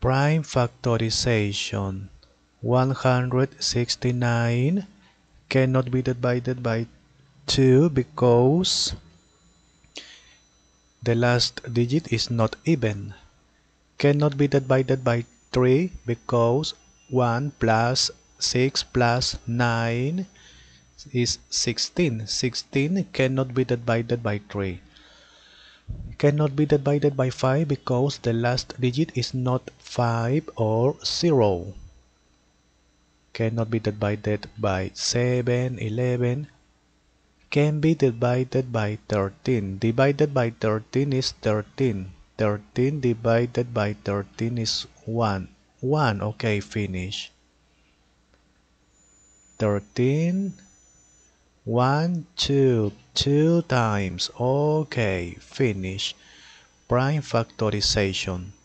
Prime factorization. 169 cannot be divided by 2 because the last digit is not even. Cannot be divided by 3 because 1 plus 6 plus 9 is 16. 16 cannot be divided by 3. Cannot be divided by 5 because the last digit is not 5 or 0. Cannot be divided by 7, 11. Can be divided by 13. Divided by 13 is 13. 13 divided by 13 is 1. 1, okay, finish. 13, 1, 2, 2 times, okay, finish. Prime factorization.